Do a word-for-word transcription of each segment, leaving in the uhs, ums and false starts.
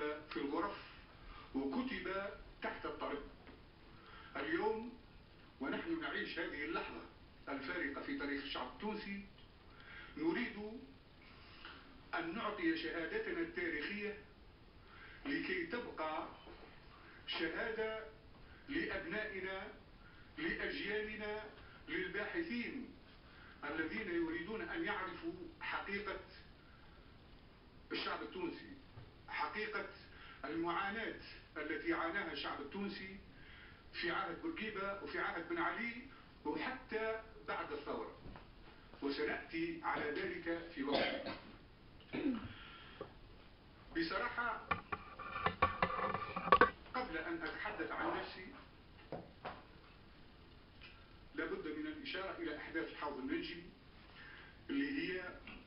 في الغرف وكتب تحت الطرب. اليوم ونحن نعيش هذه اللحظة الفارقة في تاريخ الشعب التونسي، نريد أن نعطي شهادتنا التاريخية لكي تبقى شهادة لأبنائنا، لأجيالنا، للباحثين الذين يريدون أن يعرفوا حقيقة الشعب التونسي، حقيقة المعاناة التي عاناها الشعب التونسي في عهد بورقيبة وفي عهد بن علي وحتى بعد الثورة، وسنأتي على ذلك في وقت. بصراحة قبل أن أتحدث عن نفسي لابد من الإشارة إلى أحداث الحوض المنجمي اللي هي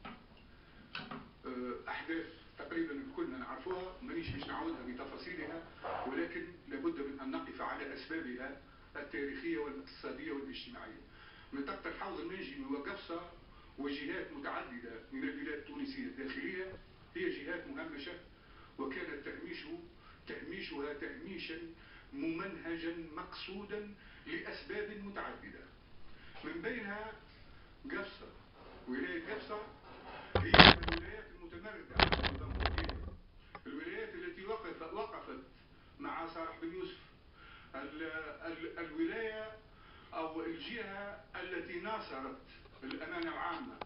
أحداث تقريبا كلنا نعرفوها، مانيش باش نعاودها بتفاصيلها، ولكن لابد من أن نقف على أسبابها التاريخية والاقتصادية والاجتماعية. منطقة الحوض المنجمي وقفصة وجهات متعددة من البلاد التونسية الداخلية هي جهات مهمشة، وكان تهميشه تهميشها تهميشا ممنهجا مقصودا لأسباب متعددة، من بينها قفصة. ولاية قفصة هي الولايات المتمردة على النظام الوطني، الولايات التي وقفت وقفت مع صالح بن يوسف، ال ال الولاية أو الجهة التي ناصرت الأمانة العامة،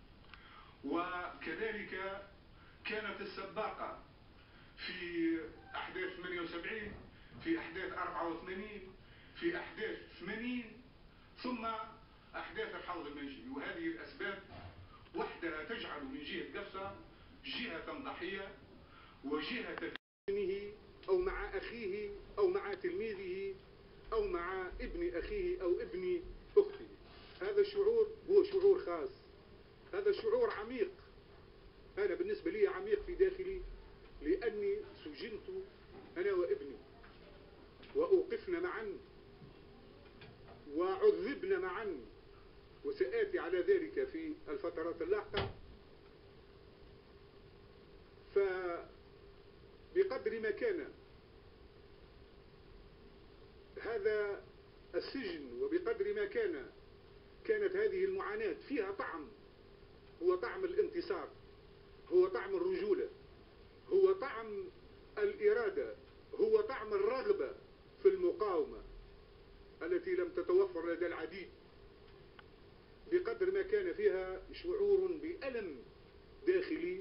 وكذلك كانت السباقة في أحداث ثمانية وسبعين، في أحداث أربعة وثمانين، في أحداث ثمانين، ثم أحداث الحوض المنجمي. وهذه الأسباب وحدها تجعل من جهة قفصة جهة ضحية وجهة ابنه أو مع أخيه أو مع تلميذه أو مع ابن أخيه أو ابن أخته. هذا الشعور هو شعور خاص، هذا شعور عميق، أنا بالنسبة لي عميق في داخلي، لأني سجنت أنا وابني وأوقفنا معا وعذبنا معا، وسآتي على ذلك في الفترات اللاحقة. فبقدر ما كان هذا السجن وبقدر ما كان كانت هذه المعاناة فيها طعم، هو طعم الانتصار، هو طعم الرجولة، هو طعم الإرادة، هو طعم الرغبة في المقاومة التي لم تتوفر لدى العديد، بقدر ما كان فيها شعور بألم داخلي.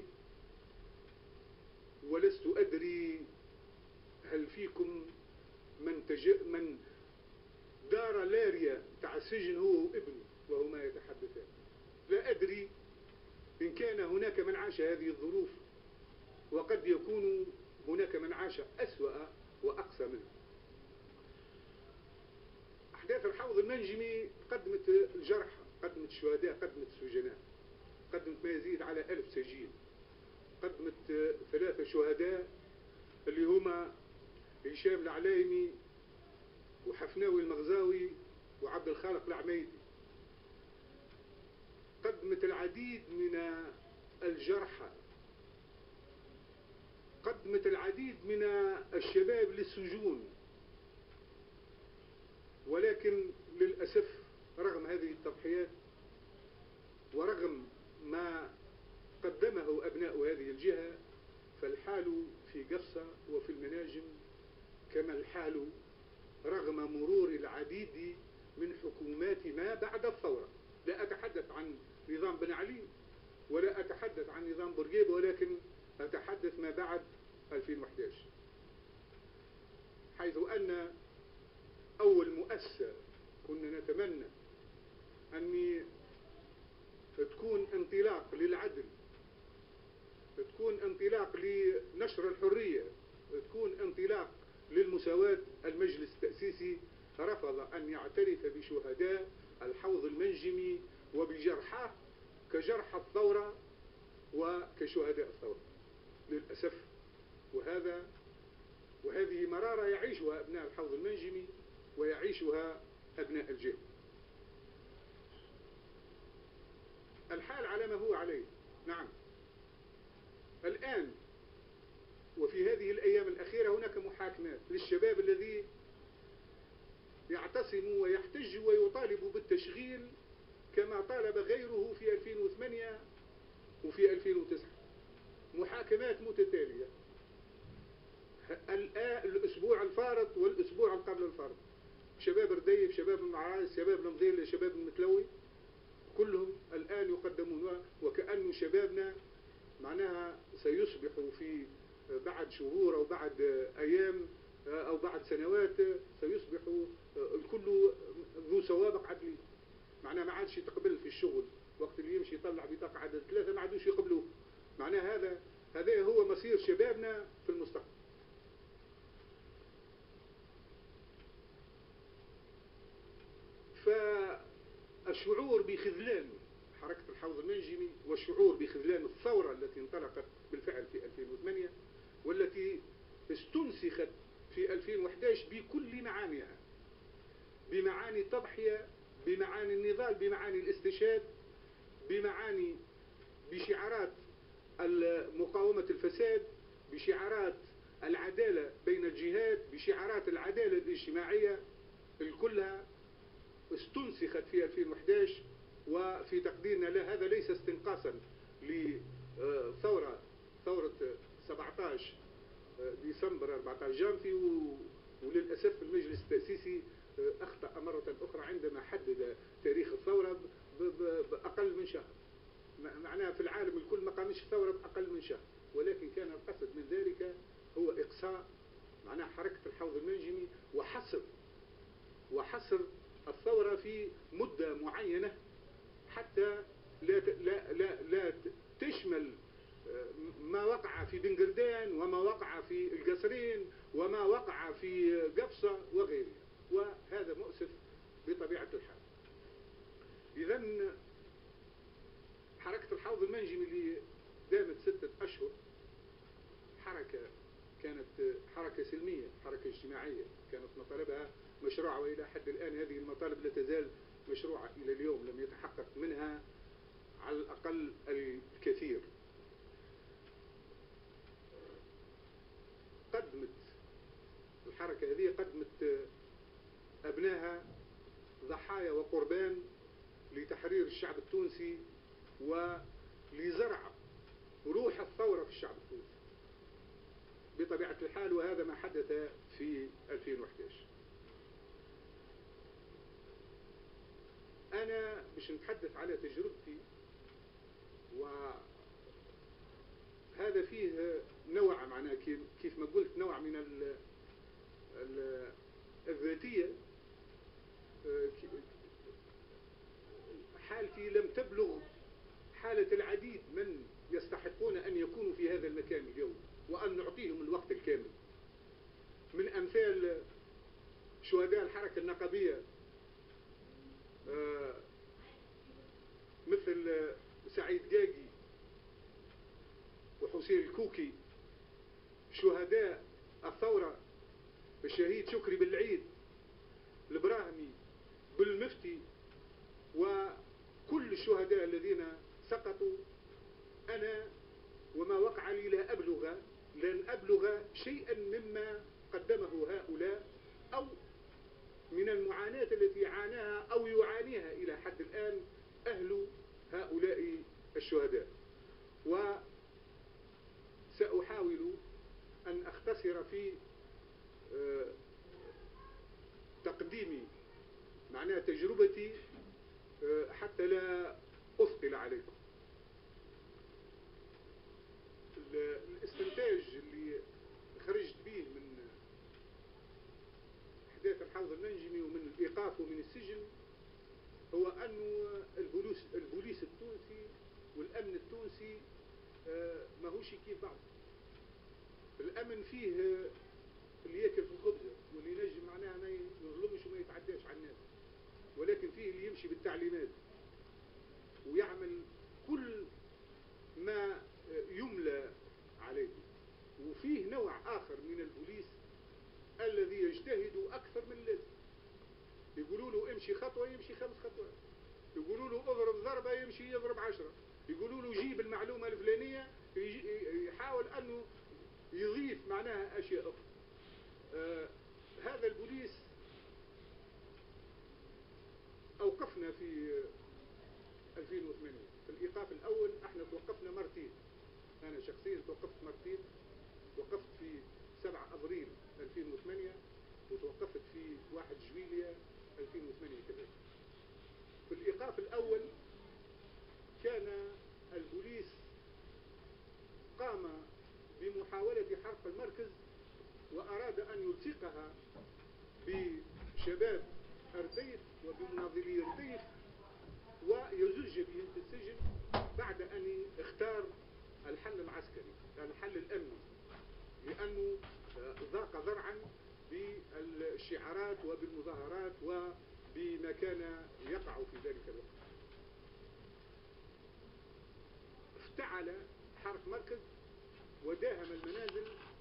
ولست أدري هل فيكم من تج... من دار لاريا تاع السجن هو وابنه وهما يتحدثان. لا أدري إن كان هناك من عاش هذه الظروف، وقد يكون هناك من عاش أسوأ وأقسى منه. أحداث الحوض المنجمي قدمت الجرحى، قدمت الشهداء، قدمت السجناء، قدمت ما يزيد على ألف سجين، قدمت ثلاثة شهداء اللي هما هشام العلايمي وحفناوي المغزاوي وعبد الخالق العميدي. قدمت العديد من الجرحى، قدمت العديد من الشباب للسجون. ولكن للأسف رغم هذه التضحيات ورغم ما قدمه أبناء هذه الجهة، فالحال في قفصة وفي المناجم كما الحال رغم مرور العديد من حكومات ما بعد الثورة. لا أتحدث عن نظام بن علي ولا أتحدث عن نظام بورقيبة، ولكن أتحدث ما بعد ألفين وإحدى عشر، حيث أن أول مؤسسة كنا نتمنى أن تكون انطلاق للعدل، تكون انطلاق لنشر الحرية، تكون انطلاق للمساواة، المجلس التأسيسي رفض أن يعترف بشهداء الحوض المنجمي وبجرحاه كجرح الثورة وكشهداء الثورة للأسف. وهذا وهذه مرارة يعيشها أبناء الحوض المنجمي ويعيشها أبناء الجيل. الحال على ما هو عليه. نعم، الآن وفي هذه الأيام المحاكمات للشباب الذي يعتصم ويحتج ويطالب بالتشغيل كما طالب غيره في ألفين وثمانية وفي ألفين وتسعة. محاكمات متتالية، الأسبوع الفارط والأسبوع قبل الفارط، شباب رديف، شباب المعراس، شباب المضيل، شباب المتلوي، كلهم الآن يقدمون، وكأن شبابنا معناها سيصبح في بعد شهور أو بعد أيام أو بعد سنوات سيصبح الكل ذو سوابق عدلي، معناها ما عادش يتقبل في الشغل، وقت اللي يمشي يطلع بطاقة عدد ثلاثة ما عادوش يقبلوه. معناها هذا هذا هو مصير شبابنا في المستقبل. فالشعور بخذلان حركة الحوض المنجمي والشعور بخذلان الثورة التي انطلقت بالفعل في ألفين وثمانية والتي استنسخت في ألفين وأحد عشر بكل معانيها، بمعاني التضحية، بمعاني النضال، بمعاني الاستشهاد، بمعاني بشعارات مقاومة الفساد، بشعارات العدالة بين الجهات، بشعارات العدالة الاجتماعية، الكلها استنسخت في ألفين وأحد عشر. وفي تقديرنا لا، هذا ليس استنقاصا لثورة ثورة سبعة عشر ديسمبر أربعة عشر جانفي، وللأسف المجلس التأسيسي أخطأ مرة أخرى عندما حدد تاريخ الثورة بأقل من شهر. معناها في العالم الكل ما قامش الثورة بأقل من شهر، ولكن كان القصد من ذلك هو إقصاء معناها حركة الحوض المنجمي وحصر وحصر الثورة في مدة معينة حتى لا لا لا, لا تشمل ما وقع في بنقردان وما وقع في القصرين وما وقع في قفصة وغيرها، وهذا مؤسف بطبيعة الحال. إذا حركة الحوض المنجمي اللي دامت ستة أشهر حركة كانت حركة سلمية، حركة اجتماعية، كانت مطالبها مشروعة، وإلى حد الآن هذه المطالب لا تزال مشروعة إلى اليوم، لم يتحقق منها على الأقل الكثير. قدمت الحركة هذه قدمت أبنائها ضحايا وقربان لتحرير الشعب التونسي ولزرع روح الثورة في الشعب التونسي بطبيعة الحال، وهذا ما حدث في ألفين وأحد عشر. أنا مش نتحدث على تجربتي، وهذا فيه نوع معناه كيف ما قلت نوع من ال ال الذاتية. حالتي لم تبلغ حالة العديد من يستحقون أن يكونوا في هذا المكان اليوم وأن نعطيهم الوقت الكامل، من أمثال شهداء الحركة النقبية مثل سعيد قاقي وحسين الكوكي، شهداء الثورة الشهيد شكري بالعيد، البراهمي، بالمفتي، وكل الشهداء الذين سقطوا. أنا وما وقع لي لا أبلغ لن أبلغ شيئا مما قدمه هؤلاء أو من المعاناة التي عاناها أو يعانيها إلى حد الآن أهل هؤلاء الشهداء. وسأحاول أن أختصر في تقديمي معناها تجربتي حتى لا أثقل عليكم. الاستنتاج اللي خرجت به من أحداث الحوض المنجمي ومن الإيقاف ومن السجن هو أن البوليس, البوليس التونسي والأمن التونسي ما هوش كيف بعض. الأمن فيه اللي ياكل في الخبزة واللي ينجم معناها ما يظلمش وما يتعداش على الناس، ولكن فيه اللي يمشي بالتعليمات ويعمل كل ما يملى عليه، وفيه نوع آخر من البوليس الذي يجتهد أكثر من اللازم. يقولوا له امشي خطوة يمشي خمس خطوات، يقولوا له اضرب ضربة يمشي يضرب عشرة، يقولوا له جيب المعلومة الفلانية يحاول أنه يضيف معناها أشياء أخرى. آه هذا البوليس أوقفنا في ألفين وثمانية في الإيقاف الأول. احنا توقفنا مرتين، أنا شخصيا توقفت مرتين. توقفت في سبعة أبريل ألفين وثمانية وتوقفت في واحد جويلية ألفين وثمانية كذلك. في الإيقاف الأول كان البوليس قام بمحاولة حرق المركز وأراد أن يلصقها بشباب أرديف وبمناضلي أرديف ويزج بهم في السجن بعد أن اختار الحل العسكري الحل الأمني، لأنه ضاق ذرعا بالشعارات وبالمظاهرات وبما كان يقع في ذلك الوقت. افتعل حرق مركز وداهم المنازل.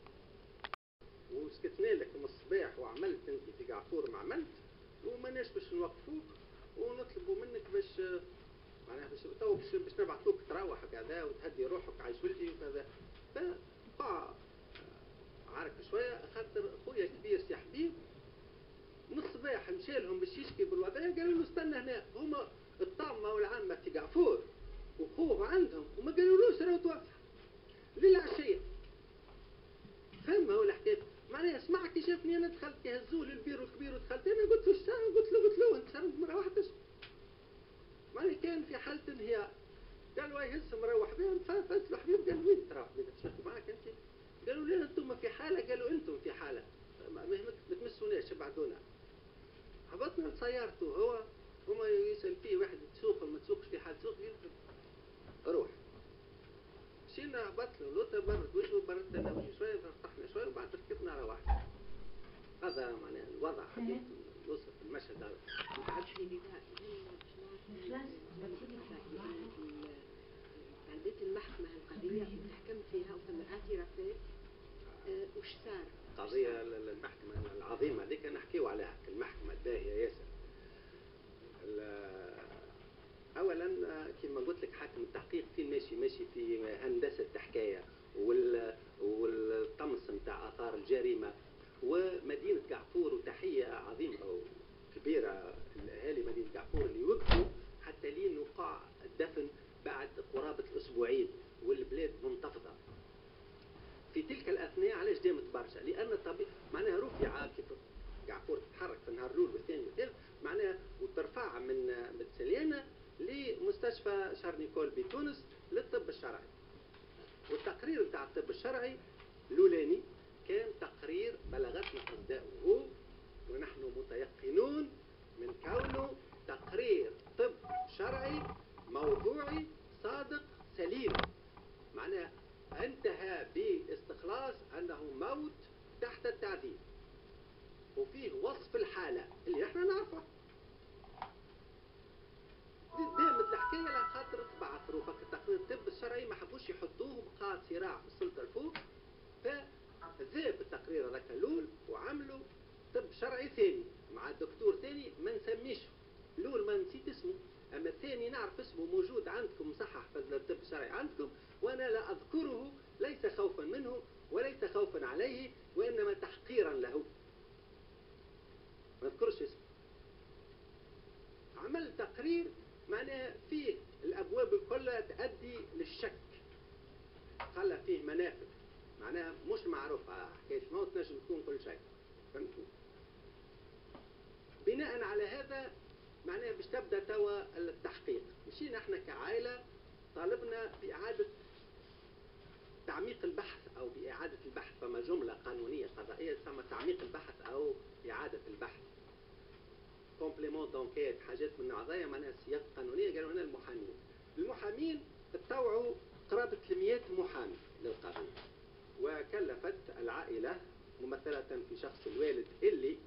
وسكتنا لك من الصباح وعملت انت في قعفور ما عملت وماناش باش نوقفوك ونطلبوا منك باش معناها باش تو باش, باش نبعثوك تروح كذا وتهدي روحك عايش ولدي وكذا. فبقى عارف شويه خاطر خويا كبير سي حبيب من الصباح مشى لهم باش يشكي بالوضعيه، قالوا له استنى هنا. هما الطامه والعامه في قعفور وخوه عندهم وما قالولوش راهو توفى للعشيه. فهم هو الحكايه معناها سمع كي شافني انا دخلت يهزوه للبيرو الكبير ودخلت انا قلت له الساعه قلت له قلت له انت شربت مره واحده معناها كان في حاله انهيار. قال له يهز مروح بهم فقلت له حبيب قال وين تروح بك تشرب معاك انت؟ قالوا لي انتم في حاله. قالوا انتم في حاله ما ما تمسوناش ابعدونا. هبطنا لسيارته هو هما يسال فيه واحد تسوق ولا ما تسوقش في حال تسوق روح. مشينا هبط له لوطه برد وجهه بردت انا وجهي شويه ارتحنا شويه وبعد ركبنا روحنا. هذا معناها الوضع حبيت نوصف المشهد هذا. عديت المحكمة القضية وتحكمت فيها وثم اعترافات. أه وش صار؟ قضية المحكمة العظيمة هذيك نحكيو عليها المحكمة الباهية ياسر. أولا كما قلت لك حاكم التحقيق فين ماشي ماشي في هندسة حكاية وال والطمس نتاع آثار الجريمة ومدينة قعفور. وتحية عظيمة وكبيرة لأهالي مدينة قعفور اللي وقفوا حتى لين وقع الدفن بعد قرابة الأسبوعين والبلاد منتفضة. في تلك الأثناء علاش دامت برشا؟ لأن الطبيعي معناها رفع كيف قعفور تتحرك في النهار الأول والثاني والثالث معناها وترفعها من من سليانة لمستشفى شارنيكول بتونس للطب الشرعي. والتقرير بتاع الطب الشرعي الأولاني كان تقرير بلغتنا أصداؤه ونحن متيقنون من كونه تقرير طب شرعي موضوعي صادق سليم. معناها انتهى باستخلاص أنه موت تحت التعذيب وفيه وصف الحالة اللي احنا نعرفها. دامت الحكاية على خاطر تبعث روفك التقرير الطب الشرعي ما حبوش يحطوه بقى صراع في السلطة الفوق. فذاب التقرير هذاك الأول وعملوا طب شرعي ثاني مع دكتور ثاني ما نسميش الأول ما نسيت اسمه أما الثاني نعرف اسمه موجود عندكم مصحح في الطب الشرعي عندكم وأنا لا أذكره ليس خوفا منه وليس خوفا عليه وإنما تحقيرا له. ما أذكرش اسمه. عمل تقرير معناها فيه الأبواب كلها تؤدي للشك. خلى فيه منافذ معناها مش معروفة حكاية الموت نجم تكون كل شيء. فهمتوا؟ بناء على هذا معناها باش تبدا توا التحقيق. مشينا احنا كعائلة طالبنا بإعادة تعميق البحث أو بإعادة البحث. فما جملة قانونية قضائية تسمى تعميق البحث أو إعادة البحث. كومبليمون دونكيت حاجات من النوع هذايا معناها سياق قانونية. قالوا هنا المحامين المحامين تطوعوا قرابة ثلاثمئة محامي للقضية وكلفت العائلة ممثلة في شخص الوالد اللي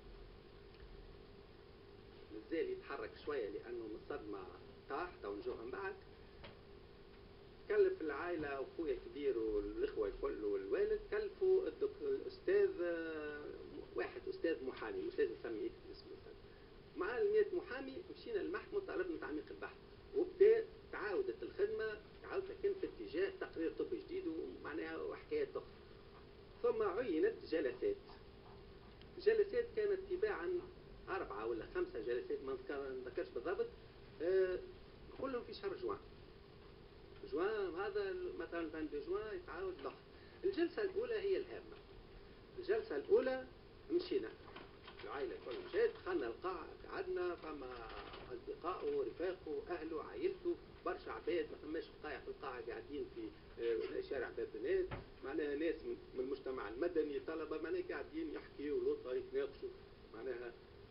مازال يتحرك شوية لأنه من الصدمة طاح تو نجوها من بعد. كلف العائلة وأخويا كبير والإخوة الكل والوالد كلفوا الأستاذ واحد أستاذ محامي مش لازم نسميه اسمه مع المئة محامي. مشينا للمحكمة طلبنا تعميق البحث وبدأ تعاودت الخدمة تعاودت لكن في اتجاه تقرير طبي جديد ومعناها وحكايات أخرى. ثم عينت جلسات الجلسات كانت تباعا أربعة ولا خمسة جلسات ما نذكرش بالضبط، آه كلهم في شهر جوان. جوان هذا مثلا اثنين جوان يتعاود ضغط. الجلسة الأولى هي الهامة. الجلسة الأولى مشينا العائلة كل مشيت، دخلنا القاعة قعدنا، فما أصدقائه رفاقه أهله عائلته برشا عباد، ما فماش بقايا في القاعة قاعدين في شارع باب بنات، معناها ناس من المجتمع المدني طلبة، معناها قاعدين يحكيوا لطا يتناقشوا، معناها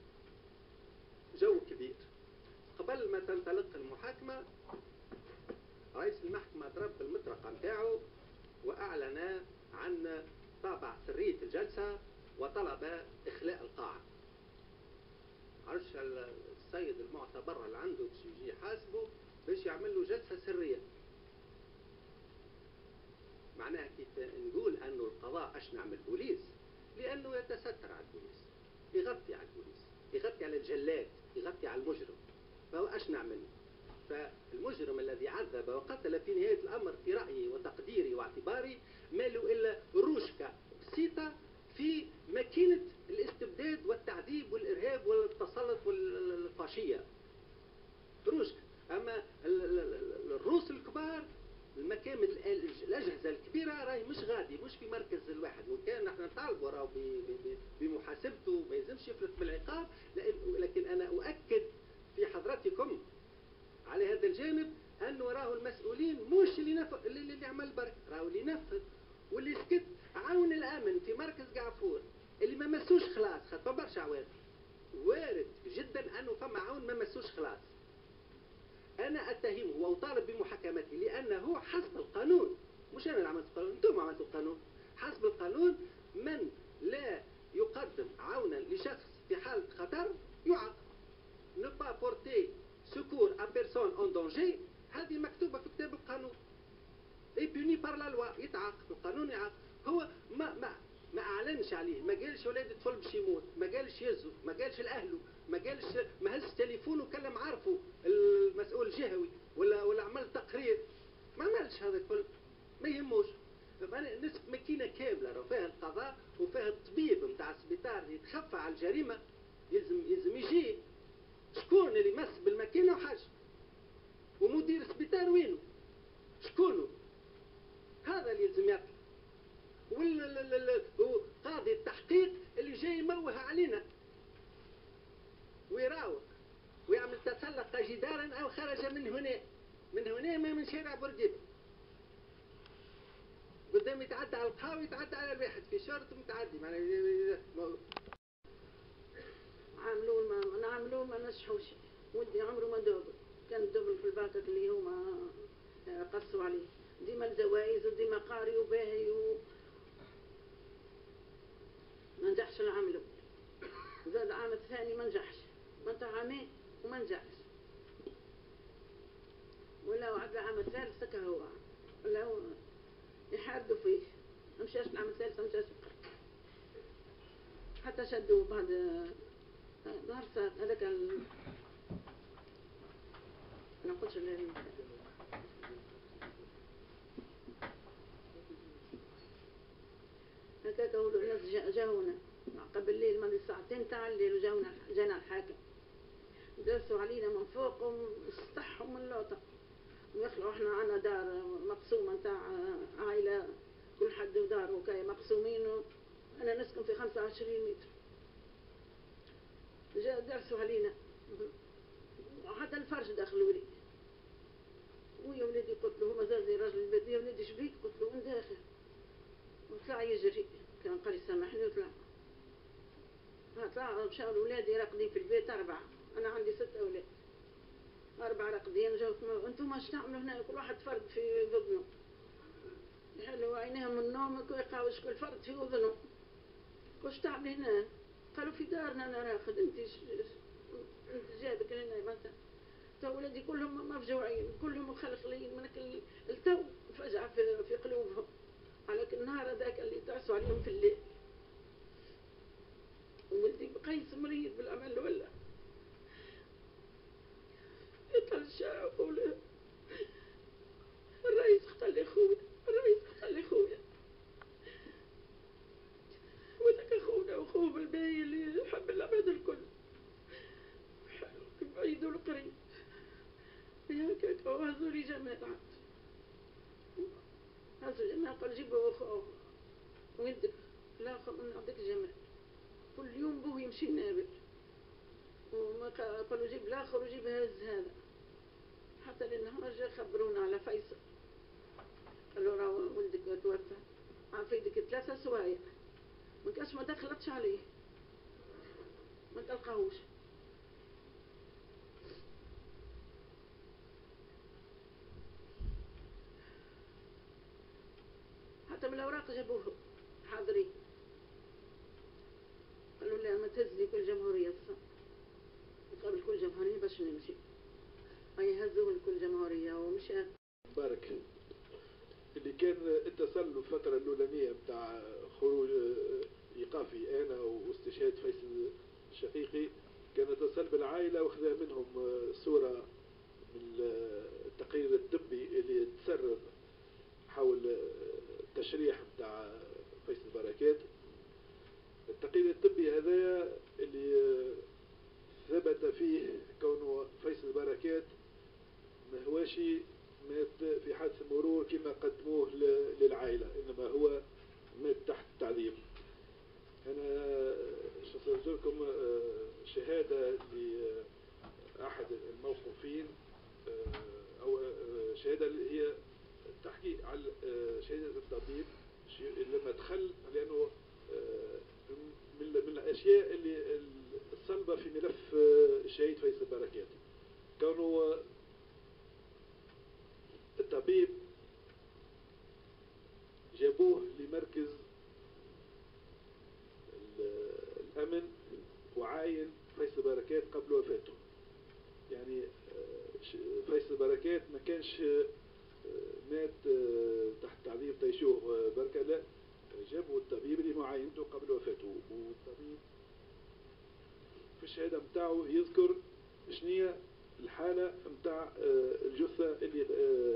جو كبير. قبل ما تنطلق المحاكمة رئيس المحكمة ضرب بالمطرقة نتاعو وأعلن عن طابع سرية الجلسة وطلب إخلاء القاعة. عرش السيد المعتبر اللي عنده باش يجي يحاسبه باش يعمل له جلسة سرية. معناها كي نقول أنه القضاء أشنع من البوليس لأنه يتستر على البوليس، يغطي على البوليس، يغطي على الجلاد، يغطي على المجرم، فهو أشنع منه. فالمجرم الذي عذب وقتل في نهاية الأمر في رأيي وتقديري واعتباري ما له إلا روشكة بسيطة في ماكينة الاستبداد والتعذيب والإرهاب والتسلط والفاشية. روشكة. أما الروس الكبار المكامن الأجهزة الكبيرة راهي مش غادي، مش في مركز الواحد، وكان نحن نطالبوا راهو بمحاسبته ما يلزمش يفلت بالعقاب، لكن أنا أؤكد في حضراتكم على هذا الجانب أنه راهو المسؤولين مش اللي نف... اللي, اللي عمل برك، راهو اللي نفذ واللي سكت. عون الأمن في مركز قعفور اللي ما مسوش خلاص، خاطر برشا عوامل وارد جدا أنه فما عون ما مسوش خلاص. أنا أتهمه وأطالب بمحاكمته لأنه حسب القانون، مش أنا اللي عملت القانون، أنتم عملتوا القانون. حسب القانون من لا يقدم عونا لشخص في حالة خطر يعاقب. ne pas porter secours à personne en danger، هذه مكتوبة في كتاب القانون. et puni par la loi، يتعاقب القانون يعاقب. هو ما ما ما أعلنش عليه، ما قالش ولاد الطفل باش يموت، ما قالش يزو، ما قالش لأهله، ما قالش ما هزش تليفون وكلم عارفه المسؤول الجهوي ولا ولا عمل تقرير، ما عملش هذا الكل، ما يهموش. نسب ماكينة كاملة وفيها القضاء وفيها الطبيب نتاع السبيطار يتخفى على الجريمة، يلزم يلزم يجي شكون اللي مس بالماكينة وحاجة، ومدير السبيطار وينه؟ شكونه؟ هذا اللي يلزم يطلع. وقاضي التحقيق اللي جاي يموه علينا ويراوغ ويعمل تسلق جدارا او خرج من هنا، من هنا ما من شارع بورقيبه قدام يتعدى على القهاوي، يتعدى على الواحد في شرط متعدي. عاملوه ما نعملوه ما نشحوش، ودي عمره ما دوبل، كان دوبل في الباكت اللي هما قصوا عليه، ديما الجوائز وديما قاري وباهي و ما نجحش نعمله. زاد العام الثاني ما نجحش، متى عامين وما نجحش، ولا وعد العام الثالث سكا هو ولا هو يحاردوا فيه، ما مشاش العام الثالث ما مشاش حتى شدوه بعد نهار ساعة هذاك ال... ما نقولش اللي هكاك هو الناس جاونا قبل الليل من ساعتين تاع الليل وجاونا جانا الحاكم درسوا علينا من فوق ومسطحهم من لوطة ويخلعوا. احنا عنا دار مقسومة تاع عائلة كل حد وداره وكاي مقسومين، انا نسكن في خمسة وعشرين متر. جاء درسوا علينا حتى الفرش دخلوا لي، ويا ولدي قلت له هما زازي راجل البيت، يا ولدي شبيك؟ قلت له وين داخل؟ وطلع يجري، كان قال سامحني وطلع. طلع مشاو ولادي راقدين في البيت أربعة، أنا عندي ست أولاد، أربعة راقدين. جاو أنتم اش تعملوا هنا؟ كل واحد فرد في ذنه، يحلوا عينيهم من النوم ويقاوش كل فرد في أذنه. وش تعمل هنا؟ قالوا في دارنا أنا راقد. أنت أنت جابك هنا مثلا؟ تو ولادي كلهم مفجوعين، كلهم مخلخلين من التو فجعة في, في قلوبهم على النهار هذاك اللي دعسوا عليهم في الليل. وولدي بقيس مريض بالأمل ولا يطلع الشارع ويقول الرئيس اختل خويا، الرئيس اختل خويا، وذاك خونا وخوه بالبيت هي اللي يحب العباد الكل بعيد والقريب هكاك. وهزوا لي جمال عاد هزوا جمال قال جيبوا أخوه ويدك الآخر من عندك جمال كل يوم بوه يمشي نابل وما قالوا جيب الآخر وجيب هز هذا حتى للنهار جا خبرونا على فيصل قالوا راه ولدك توفى عافيدك ثلاثة سوايع ما كاش ما دخلتش عليه ما تلقاهوش. حتى من الأوراق جابوه حاضرين قالوا لا ما تهز لي كل جمهورية الصم قبل كل جمهورية باش نمشي أي هزوه لكل جمهورية ومشى. بارك اللي كان اتصل الفترة الأولانية بتاع خروج إيقافي أنا واستشهاد فيصل الشقيقي كان اتصل بالعائلة وخذا منهم صورة من التقرير الطبي اللي تسرب حول التشريح بتاع فيصل بركات. التقرير الطبي هذا اللي ثبت فيه كونه فيصل بركات ما هواشي مات في حادث مرور كما قدموه للعائلة، إنما هو مات تحت التعذيب. أنا سأسرد لكم شهادة لأحد الموقوفين أو شهادة هي تحكي على شهادة الطبيب لما دخل، لأنه من الأشياء اللي الصلبة في ملف الشهيد فيصل بركات كانوا الطبيب جابوه لمركز الأمن وعاين فيصل بركات قبل وفاته. يعني فيصل بركات ما كانش مات تحت تعذيب تيشوه بركة، لا جابوا الطبيب اللي معاينته قبل وفاته. والطبيب في الشهادة متاعه يذكر شنية الحالة متاع الجثة اللي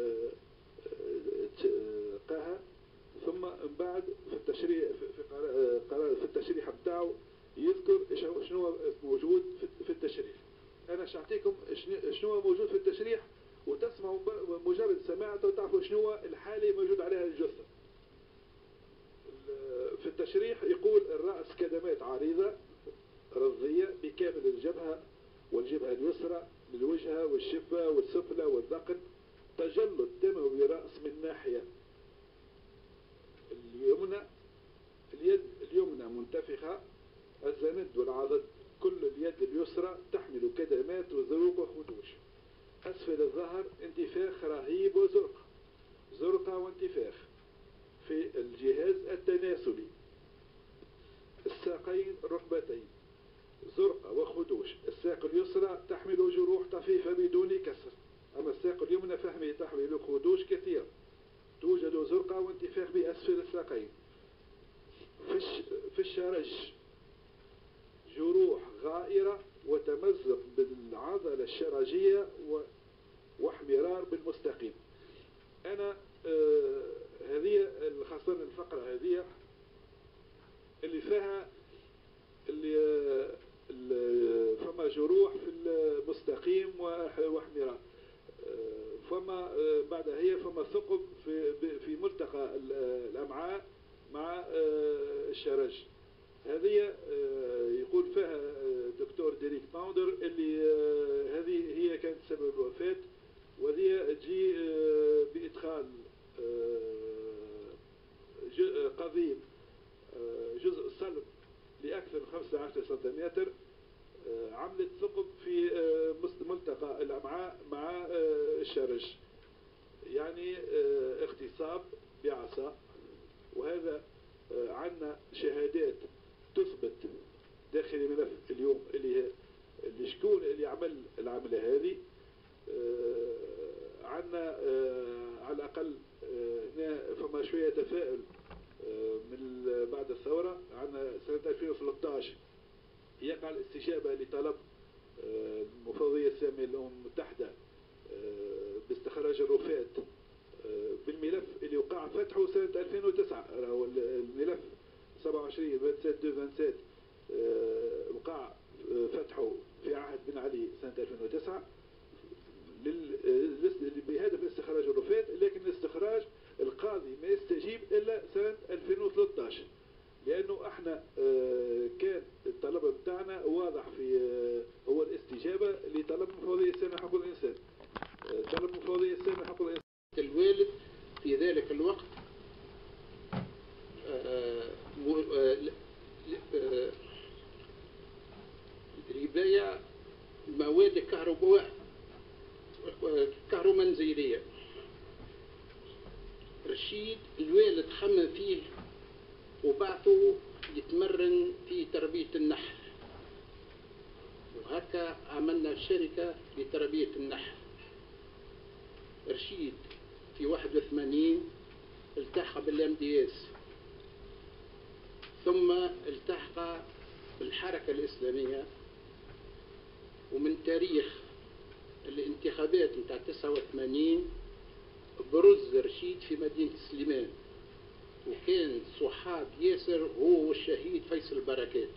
لقاها، ثم من بعد في التشريح في قرار في التشريح متاعه يذكر شنو موجود في التشريح. أنا شعطيكم شنو موجود في التشريح وتسمعوا مجرد سماع تعرفوا شنو الحالة موجود عليها الجثة. في التشريح يقول الرأس كدمات عريضة رضية بكامل الجبهة والجبهة اليسرى للوجهة والشفة والسفلى والذقن، تجلط دموي رأس من ناحية اليمنى، اليد اليمنى منتفخة، الزند والعضد، كل اليد اليسرى تحمل كدمات وزروق وخدوش، أسفل الظهر انتفاخ رهيب وزرقة زرقة وانتفاخ في الجهاز التناسلي، الساقين ركبتين زرقة وخدوش، الساق اليسرى تحمل جروح طفيفة بدون كسر، أما الساق اليمنى فهمي تحمل خدوش كثيرة توجد زرقة وانتفاخ بأسفل الساقين. في, في الشرج جروح غائرة وتمزق بالعضلة الشرجية واحمرار بالمستقيم. أنا آه هذه خاصة الفقرة هذه اللي فيها اللي آه فما جروح في المستقيم واحمرار، آه فما آه بعد هي فما ثقب في في ملتقى الأمعاء مع آه الشرج. هذه آه يقول فيها دكتور ديريك باوندر اللي آه هذه هي كانت سبب الوفاة، وهذه تجي آه بإدخال آه قضيب آه جزء صلب لأكثر من خمسة عشر سنتيمتر، آه عملت ثقب في آه ملتقى الأمعاء مع آه الشرج، يعني آه اغتصاب بعصا. وهذا آه عندنا شهادات تثبت داخل ملف اليوم اللي اللي شكون اللي عمل العملة هذه. آه عندنا آه على الأقل آه هنا فما شوية تفاؤل آه من بعد الثورة. عندنا سنة ألفين وثلاثة عشر يقع الاستجابة لطلب آه المفوضية السامية للأمم المتحدة آه باستخراج الرفات آه بالملف اللي وقع فتحه سنة ألفين وتسعة، راهو الملف سبعة وعشرين سبعة وعشرين وقع فتحه في عهد بن علي سنة ألفين وتسعة بهدف استخراج الرفات، لكن استخراج القاضي ما يستجيب إلا سنة ألفين وثلاثة عشر، لأنه احنا كان الطلب بتاعنا واضح في هو الاستجابة لطلب مفوضية السامية حقوق الإنسان. طلب مفوضية السامية حقوق الإنسان الوالد في ذلك الوقت يبيع مواد كهرباء كهرومنزلية. رشيد الوالد خمم فيه وبعثه يتمرن في تربية النحل، وهكا عملنا شركة لتربية النحل. رشيد في واحد وثمانين التحق بالام دي اس، ثم التحق بالحركة الإسلامية، ومن تاريخ الانتخابات متاع تسعة وثمانين برز رشيد في مدينة سليمان، وكان صحاب ياسر هو والشهيد فيصل بركات.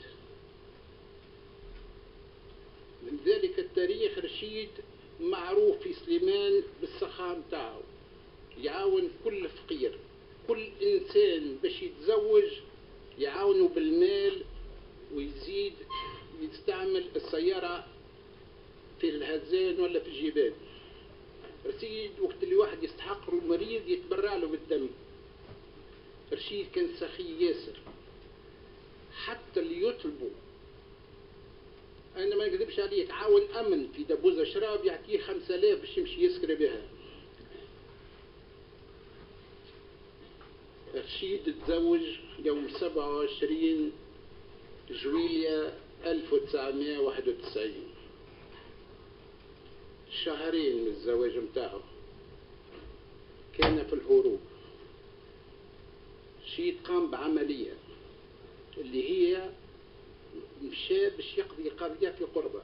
من ذلك التاريخ رشيد معروف في سليمان بالسخاء متاعه، يعاون كل فقير، كل إنسان باش يتزوج يعاونه بالمال، ويزيد يستعمل السيارة في الهزان ولا في الجبال. رشيد وقت اللي واحد يستحق له مريض يتبرع له بالدم. رشيد كان سخي ياسر، حتى اللي يطلبوا، أنا ما نكذبش عليك، عاون أمن في دبوزة شراب يعطيه خمسة آلاف باش يمشي يسكر بها. رشيد تزوج يوم سبعة وعشرين جويلية ألف وتسعمائة وواحد وتسعين، شهرين من الزواج متاعه كان في الهروب. رشيد قام بعملية اللي هي مشى باش يقضي قضية في قربة،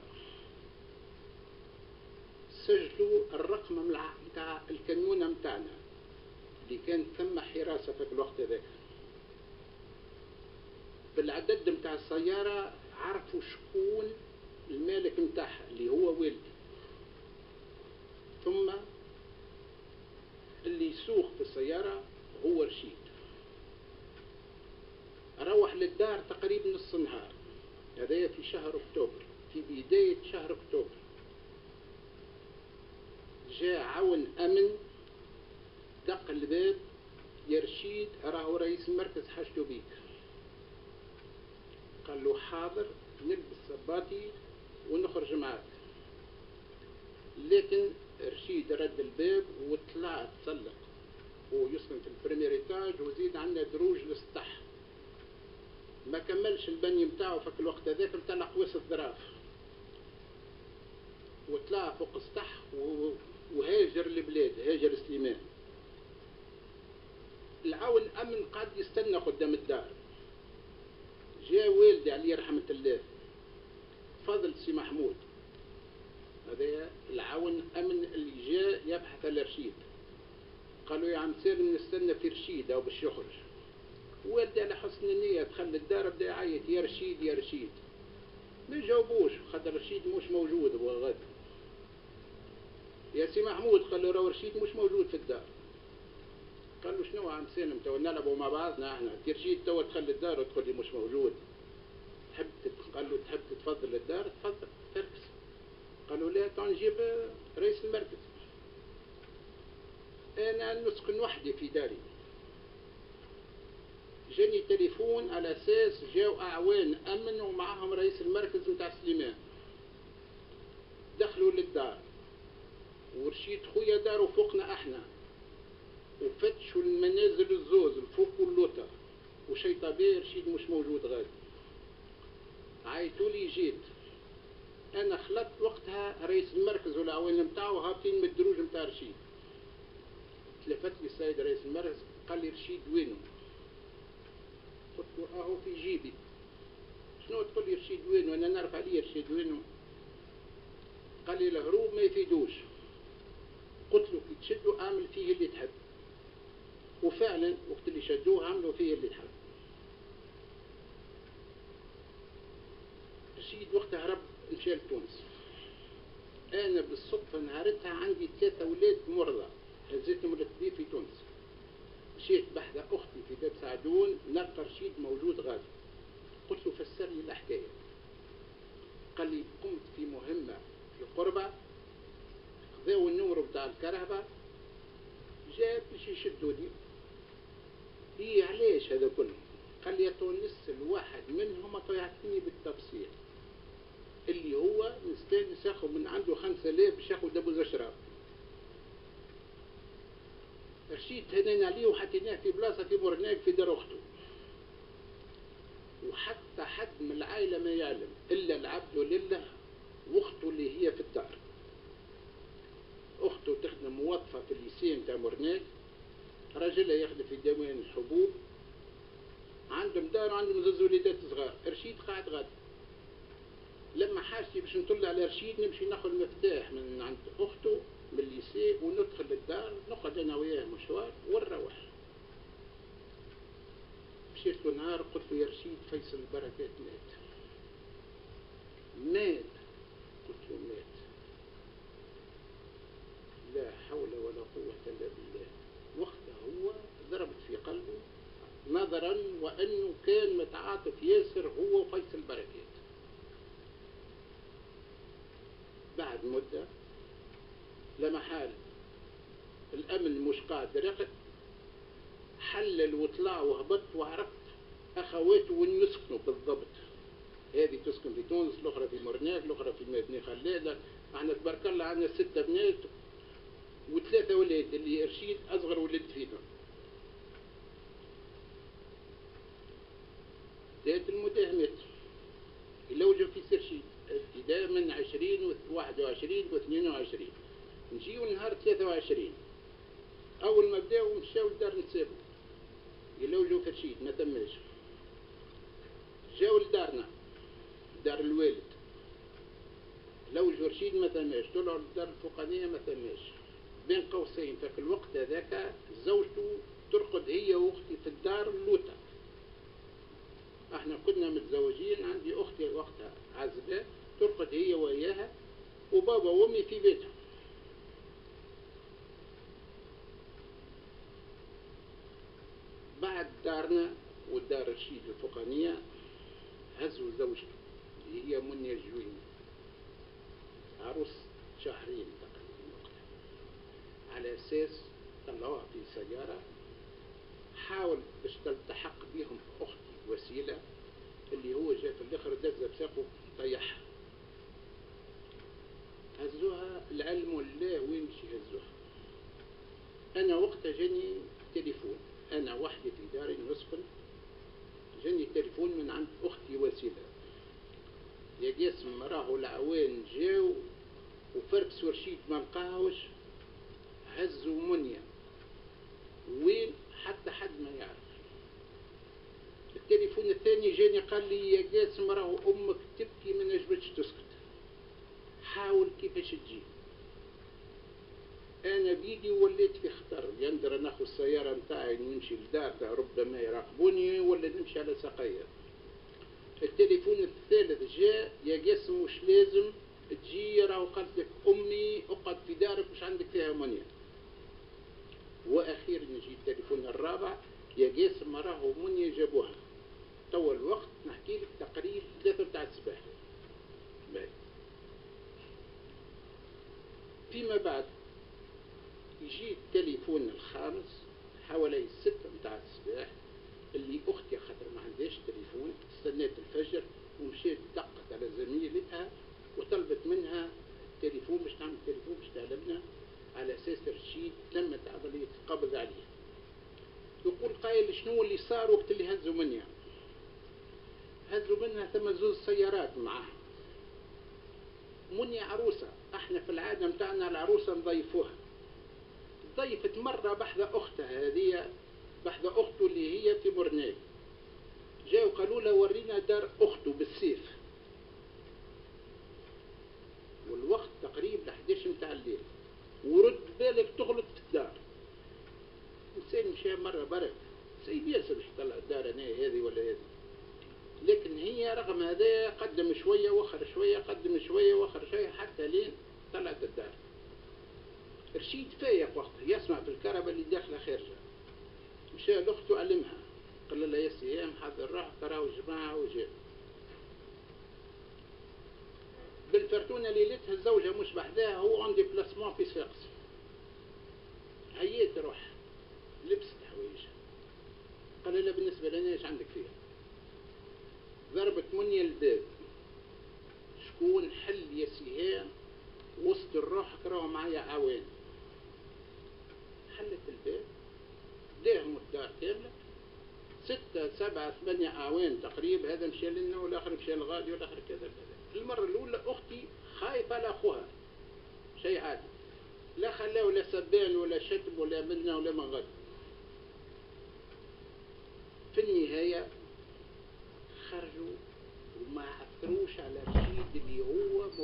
سجلوا الرقم متاع الكميونة متاعنا اللي كان ثم حراسة في الوقت هذاك. بالعدد متاع السيارة عرفوا شكون المالك متاعها اللي هو والدي، ثم اللي يسوق في السيارة هو رشيد. روح للدار تقريبا نص نهار، هذا في شهر أكتوبر، في بداية شهر أكتوبر. جاء عون أمن دق الباب، يا رشيد راهو رئيس المركز حاجته بيك. قال له حاضر، نلبس صباطي ونخرج معك. لكن رشيد رد الباب وطلع تسلق، هو يسكن في البريمير ايتاج وزيد عندنا دروج للسطح، ما كملش البني متاعه في الوقت هذاك، انطلق وسط ظراف وطلع فوق السطح وهاجر البلاد، هاجر سليمان. العون أمن قاعد يستنى قدام الدار. جاء والدي عليه رحمة الله فضل سي محمود، هذا العون أمن اللي جاء يبحث على رشيد. قالوا يا عم سير نستنى في رشيد أو باش يخرج. والدي على حسن النية دخل الدار بدا يعيط يا رشيد يا رشيد، ما جاوبوش خاطر رشيد مش موجود هو غد. يا سي محمود قال له راهو رشيد مش موجود في الدار. قال له شنو عم سالم تو نلعبوا مع بعضنا احنا، رشيد تو دخل الدار وتقول لي مش موجود. تحب قال له تحب تتفضل الدار تفضل تركز. قال له لا تو نجيب رئيس المركز، انا نسكن وحدي في داري. جاني تليفون على اساس جاو اعوان امن ومعهم رئيس المركز نتاع سليمان. دخلوا للدار ورشيد خويا داروا فوقنا احنا، وفتشوا المنازل الزوز الفوق واللوطة، وشي طبيعي رشيد مش موجود غادي. عيطولي جيت، انا خلطت وقتها رئيس المركز والعوان متاعو هابطين من الدروج متاع رشيد. تلفت لي السيد رئيس المركز قال لي رشيد وينه؟ قلت له اهو في جيبي. شنو تقول لي رشيد وينه؟ انا نعرف عليه رشيد وينه. قال لي الهروب ما يفيدوش. قلت له كي تشدوا اعمل فيه اللي تحب، وفعلا وقت اللي شدوه عملوا فيه اللي تحب. وقتها هرب مشى لتونس. انا بالصدفه نهارتها عندي ثلاثه اولاد مرضى، هزيتهم رتبي في تونس. مشيت بحذا اختي في باب سعدون، نلقى رشيد موجود غادي. قلت له فسر لي الحكايه. قال لي قمت في مهمه في القربه، خذاو النمر بتاع الكرهبه، جاب باش يشدوني. ايه علاش هذا كله؟ قال لي تونس الواحد منهم يعطيني بالتفصيل اللي هو نستانس ياخذ من عنده خمسة آلاف باش ياخذ دبوز شراب. رشيد هنين عليه وحطيناه في بلاصه في بورناك في دار اخته، وحتى حد من العائله ما يعلم الا العبد لله واخته اللي هي في الدار. اخته تخدم موظفه في الليسين تاع مورناك، راجلها يخدم في ديوان الحبوب، عندهم دار وعندهم زوج وليدات صغار. رشيد قاعد غادي. لما حاجتي باش نطلع على رشيد نمشي ناخذ المفتاح من عند اخته من الليسي وندخل للدار، نقعد انا وياه مشوار ونروح. مشيت له نهار قلت له يا رشيد فيصل البركات مات. مات؟ قلت له مات. لا حول ولا قوة الا بالله. وقتها هو ضربت في قلبه نظرا وانه كان متعاطف ياسر هو وفيصل البركات. بعد مدة لما حال الأمن مش قادر يقف، حلل وطلع وهبط وعرفت أخواته وين يسكنوا بالضبط. هذه تسكن في تونس، الأخرى في مورناك، الأخرى في مدينة خلادة. احنا تبارك الله عندنا ستة بنات وثلاثة ولاد، اللي رشيد أصغر ولد فيهم. بداية المداهمات يلوجوا في سرشيد ابتداء من عشرين وواحد وعشرين واثنين وعشرين. نجيو نهار ثلاثة وعشرين أول ما بداو مشاو لدار نسابو يلوجوا في رشيد ما تماش. جاو لدارنا دار الوالد لوجوا رشيد ما تماش. طلعوا للدار الفوقانية ما تماش. بين قوسين فك الوقت هذاك زوجته ترقد هي واختي في الدار اللوطة. احنا كنا متزوجين، عندي اختي وقتها عزبة ترقد هي وياها وبابا وامي في بيتها. بعد دارنا والدار رشيد الفوقانية هزوا زوجته اللي هي منيا الجويني، عروس شهرين تقريبا وقتها، على اساس طلعوها في سيارة. حاول باش تلتحق بهم اختي وسيلة اللي هو جاء في الاخر دز بساقه طيحها. هزوها العلم والله وين مش يهزوها. انا وقتها جاني تليفون، انا وحدي في داري نسكن، جاني تليفون من عند اختي وسيلة يا جاسم راهو العوان جاو وفربسوا رشيد ما لقاهوش، هزوا منيا وين حتى حد ما يعرف. التليفون الثاني جاني قال لي يا جاسم راهو امك تبكي ما نجمتش تسكت، حاول كيفاش تجي. انا بيدي وليت في خطر، يندر ناخذ السياره نتاعي نمشي لدار ربما يراقبوني ولا نمشي على ساقيه. التليفون الثالث جاء يا جاسم مش لازم تجي، راهو قالت لك امي اقعد في دارك مش عندك فيها منيا. واخيرا يجي التليفون الرابع يا جاسم راهو منيا جابوها. توا الوقت نحكي لك تقريبا ثلاثة بتاع الصباح. فيما بعد يجي التليفون الخامس حوالي الستة بتاع الصباح، اللي اختي خاطر ما عندهاش تليفون استنات الفجر ومشيت دقت على زميلتها وطلبت منها التليفون باش تعمل تليفون باش تعلمنا على اساس رشيد تمت عملية القبض عليه. يقول قايل شنو اللي صار وقت اللي هزوا منها؟ هزوا منها ثم زوز سيارات معاها. مني عروسة، احنا في العادة متاعنا العروسة نضيفوها. ضيفت مرة بحذا اختها هذه، بحذا اخته اللي هي في برناك. جاءوا قالوا لها ورينا دار اخته بالسيف. والوقت تقريبا احداش متاع الليل، ورد بالك تغلط في الدار. انسان مشى مرة برك سيد ياسر باش يطلع الدار انا هذه ولا هذه، لكن هي الثانية رغم هذا قدم شوية وخر شوية قدم شوية وخر شوية حتى لين طلعت الدار. رشيد فايق وقتها يسمع في الكهرباء اللي داخلة خارجة، مشى لأخته علمها قال لها يا سيام حضر روح تراو جماعة وجاب بالفرتونة ليلتها الزوجة مش بحداها، هو عندي بلاسمون في صفاقس. هيت روح لبست حوايجها قال لها بالنسبة لنا ايش عندك فيها؟ ضربت مني الباب، شكون حل يا سيهام وسط الروح كراو معايا عوان. حلت الباب داهم الدار كاملة ستة سبعة ثمانية أعوان تقريبا، هذا مشى لنا والآخر مشى للغادي والآخر كذا كذا. المرة الأولى أختي خايفة على أخوها شيء عادي، لا خلاه ولا سبان ولا شتم ولا منا ولا من غد. في النهاية خرجوا وما أثروش على رشيد اللي هو